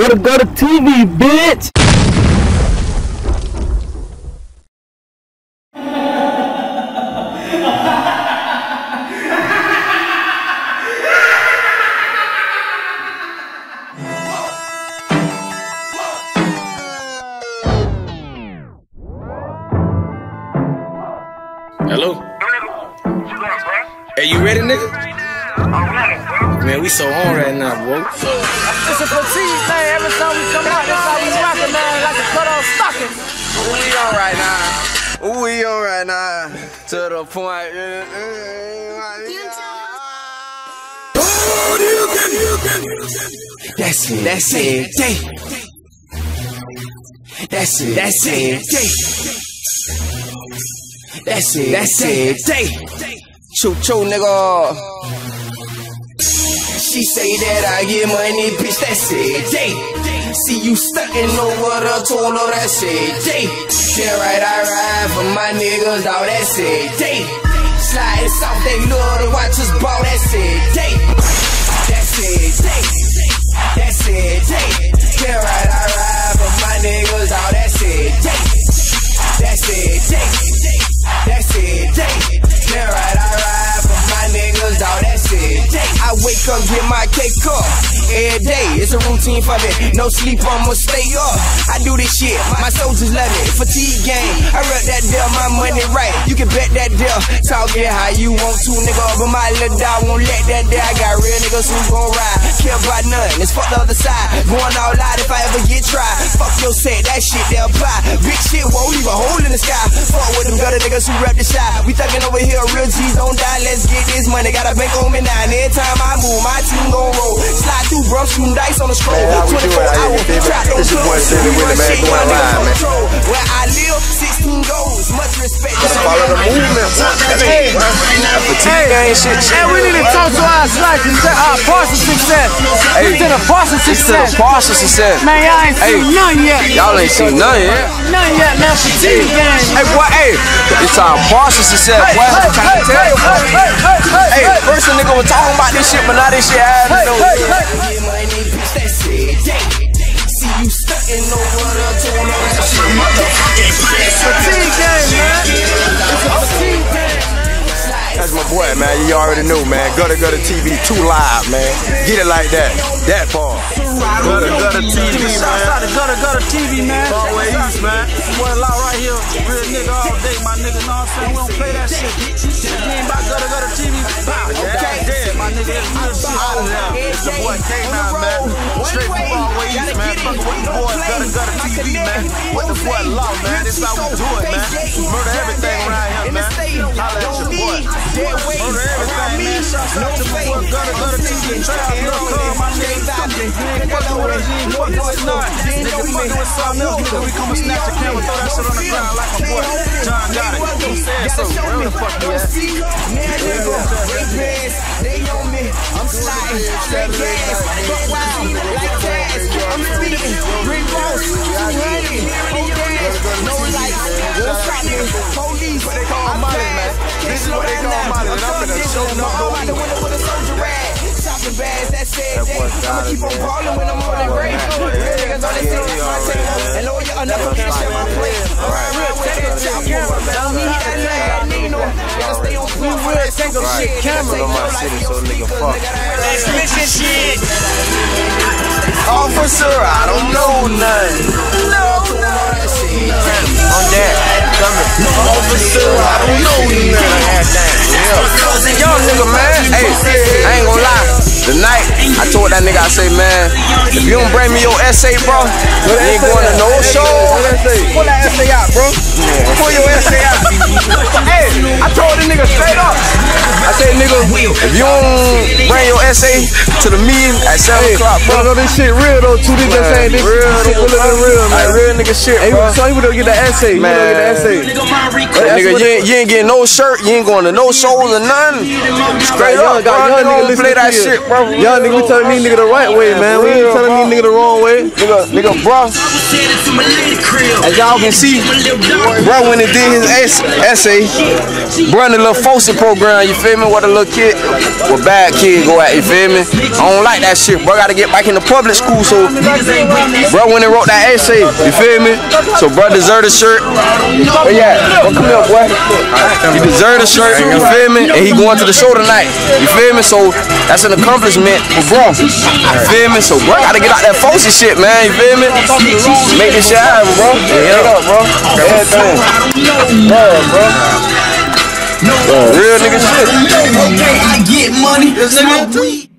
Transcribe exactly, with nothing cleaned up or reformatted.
Gotta go to T V, bitch! Hello? Hey, you ready, nigga? Man, we so on right now, bro. It's a fatigue thing. Every time we come out, that's how we rockin', man. Like a cut off stocking. We on right now. We on right now. To the point. That's it. That's it. That's it. That's it. That's it. That's it. Choo choo, nigga. She say that I get money, bitch. That's it. See you stuntin' over the tool, oh, that's it. Yeah, right, I ride for my niggas, dawg. That's it. Sliding soft, they love to watch us ball. That's it. That's it. That's it. Yeah, right, I ride for my niggas, dawg. That's it. That's it. That's it. Yeah, right, I ride for my niggas, dawg. That's it. I wake up, get my cake up every day. It's a routine for me. No sleep, I'ma stay up. I do this shit, my soldiers love it. Fatigue game, I rep that deal, my money right. You can bet that deal. Talk it how you want to, nigga. But my little dog won't let that deal. I got real niggas who gon' ride. Care about none, it's fuck the other side. Going all out if I ever get tried. Fuck your set, that shit they'll apply. Big shit won't leave a hole in the sky. Fuck with them gutter niggas who rep the shot. We thuggin' over here, real G's don't die. Let's get this money, got a bank on me now. And every time I move, my team gon' roll. Slide through, bro, shooting dice on the scroll. twenty-four hours, trap don't close. We run shit, young niggas on control. Where I live, sixteen goals, much respect. Just follow the movement. Hey, hey, hey, we need to talk to our slices. Our partial success. Hey, to the partial success. Partial success. Man, y'all ain't seen none yet. Y'all ain't seen none yet. None yet, man. Fatigue game. Hey, boy, hey, it's our partial success, boy. I'm trying to tell you, boy. Hey, first a nigga was talking about this shit, but now this shit happening. See you stuntin' over the tool, that shit, motherfucking fatigue game, man. It's a fatigue game. That's my boy, man. You already know, man. Gutter Gutter T V, two live, man. Get it like that. That part. Gutter Gutter T V, man. Shout out to Gutter Gutter T V, man. Broadway East, man. Boy, loud right here. Real nigga all day, my nigga. Know what I'm saying? We don't play that shit. If you ain't about Gutter Gutter T V, bow. Okay, dead, my nigga. It's real shit. It's the boy K nine, man. Straight from Broadway East, man. Fucking with the boys, Gutter Gutter T V, man. With the boy Law, man. This how we do it, man. Murder everything around here, man. Holla at your boy. Murder everything, man. Shouts out to my boy Gutter Gutter T V. Trap, look, come, my nigga. You ain't fucking with us, you ain't fucking with none. Nigga, fucking with something else, nigga. We come and snatch the camera, throw that shit on the ground like my boy John got it. Who said so? Where the fuck you at? They on me, I'm sliding, straight gas, fuck wild, like Taz, I'm speeding, Rick Ross, two hundred, whole gas, no lights, won't stop me, police, I'm fast, this is what they call Molly, and I'm finna show no go out the window with a soldier rag, chopping bags, that's it, I'ma keep on ballin' when I'm on the grave, real niggas on the scene, my table, and Lord, y'all never can't share my plate, real niggas, chop camera, don't need that lag, Nino, gotta stay on point, real take a shit, camera on my city, so nigga fuck. Let's mission shit. Officer, I don't know nothing. No, no. On that, coming. Officer, I don't know nothing. Yeah. Yo, nigga, man. Hey, I ain't gonna lie. Tonight, I told that nigga, I say, man, if you don't bring me your essay, bro, you ain't going to no show. Pull that essay out, bro. Pull your essay out. Hey, I told the nigga straight up. I said, nigga, if you don't bring your essay to the meeting at seven o'clock, bro. No, this shit real though, too. This just ain't this real, shit really real, man. Like real nigga shit, bro. So you would get the essay, man. You get the essay. Nigga, you ain't, you ain't getting no shirt, you ain't going to no shows or nothing. Straight up, bro. You don't play that shit, bro. Y'all nigga, we telling these nigga the right way, man. We ain't telling these these niggas the wrong way. Nigga, nigga, bro. As y'all can see, bro, when he did his essay, bro, in the little FOSI program, you feel me? What a little kid, what bad kid go at, you feel me? I don't like that shit, bro. Gotta get back in the public school, so bro, when he wrote that essay, you feel me? So bro deserved a shirt. But yeah, bro, come here, boy. He deserved a shirt, you feel me? And he going to the show tonight, you feel me? So that's an accomplishment for bro, you feel me? So bro, gotta get out that FOSI shit, man, you feel me? Make this shit happen, bro. Yeah, up, bro. Everything. Bro, bro. Bro, real nigga shit. Okay, I get money.